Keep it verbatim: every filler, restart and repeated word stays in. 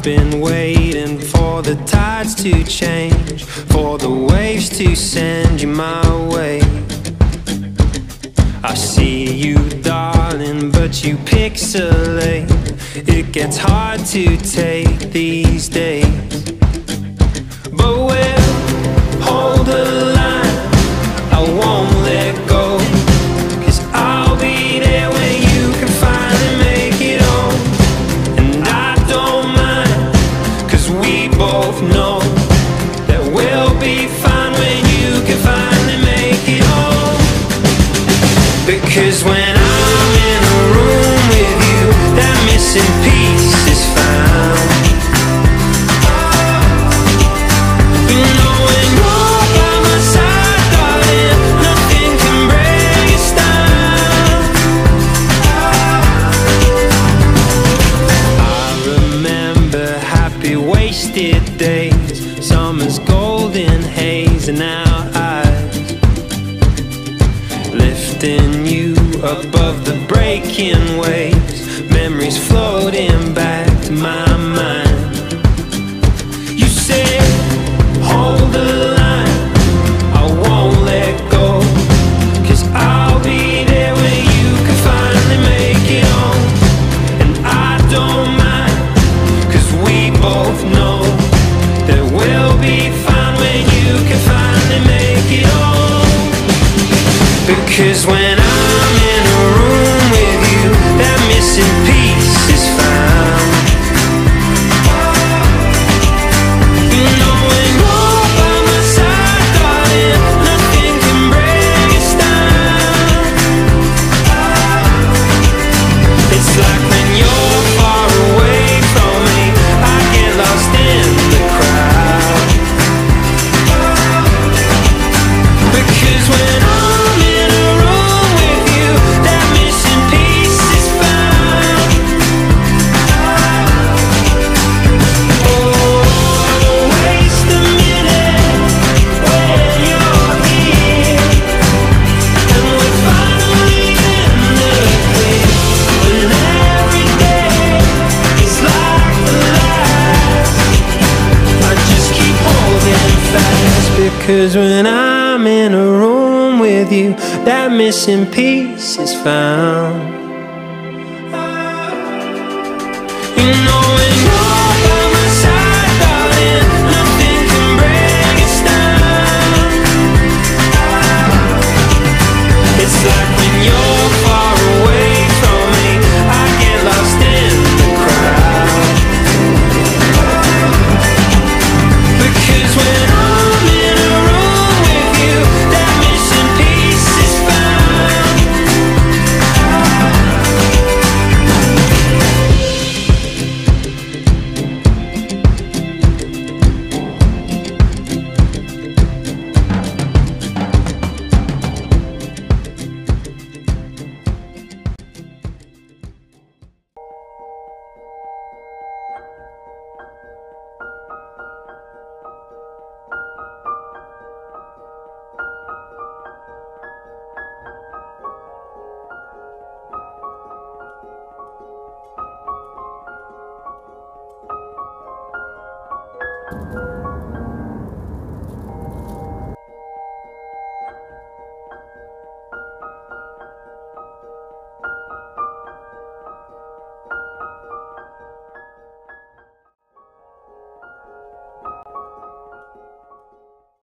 I've been waiting for the tides to change, for the waves to send you my way. I see you, darling, but you pixelate. It gets hard to take these days, but we'll hold the line. I won't let go, 'cause I'll be there when you can finally make it home. And I don't mind, 'cause we both know that we'll be fine when you can finally make it home. Because when I'm in a room with you, that missing piece is found. You know when you're by my side, darling, nothing can break us down. I remember happy wasted days, summer's golden haze in our eyes, lifting you above the breaking waves, memories floating back to my mind. You said, hold the line, I won't let go, 'cause I'll be there when you can finally make it home. And I don't mind, 'cause we both know that we'll be fine when you can finally make it home. Because when I'm in a room with you, that missing piece is found. You know when you're by my side, darling, nothing can break us down. It's like when you're far away from me, I get lost in the crowd. Because when I'm in a room with you, that missing piece is found. Oh, waste a minute when you're here, and we're finally in the clear. When every day is like the last, I just keep holding fast. Because when I'm in a room with you, that missing piece is found.